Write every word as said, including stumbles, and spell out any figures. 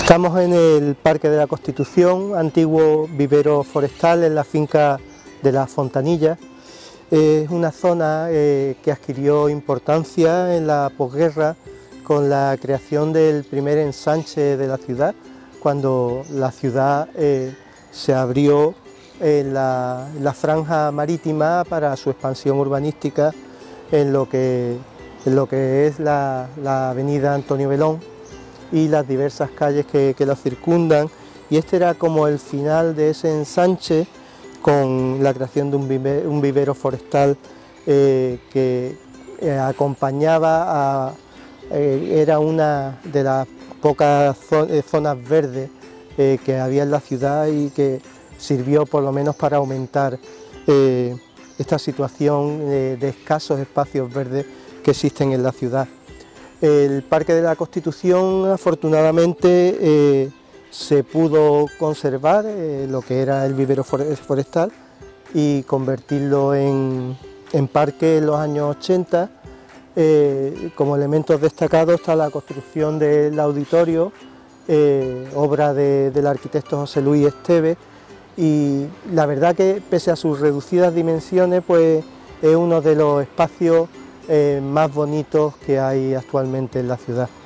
Estamos en el Parque de la Constitución, antiguo vivero forestal en la finca de la Fontanilla. Es una zona eh, que adquirió importancia en la posguerra con la creación del primer ensanche de la ciudad, cuando la ciudad eh, se abrió en la, en la franja marítima para su expansión urbanística en lo que, en lo que es la, la avenida Antonio Belón y las diversas calles que, que la circundan, y este era como el final de ese ensanche con la creación de un vivero, un vivero forestal eh, que eh, acompañaba a, eh, era una de las pocas zonas verdes eh, que había en la ciudad y que sirvió por lo menos para aumentar eh, esta situación eh, de escasos espacios verdes que existen en la ciudad. El Parque de la Constitución afortunadamente eh, se pudo conservar eh, lo que era el vivero forestal y convertirlo en, en parque en los años ochenta. Eh, como elementos destacados está la construcción del auditorio, eh, obra de, del arquitecto José Luis Esteves, y la verdad que pese a sus reducidas dimensiones pues es uno de los espacios Eh, más bonitos que hay actualmente en la ciudad.